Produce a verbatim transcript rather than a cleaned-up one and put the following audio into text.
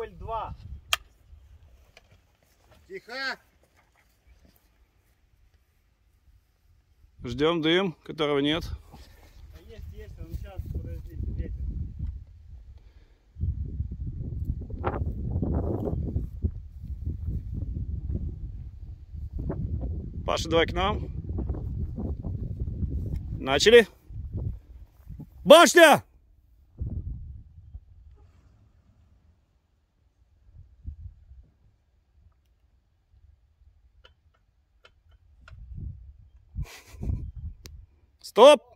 Дубль два. Тихо. Ждем дым, которого нет. А есть, есть, он сейчас, подождите, ветер. Паша, давай к нам. Начали. Башня! Стоп!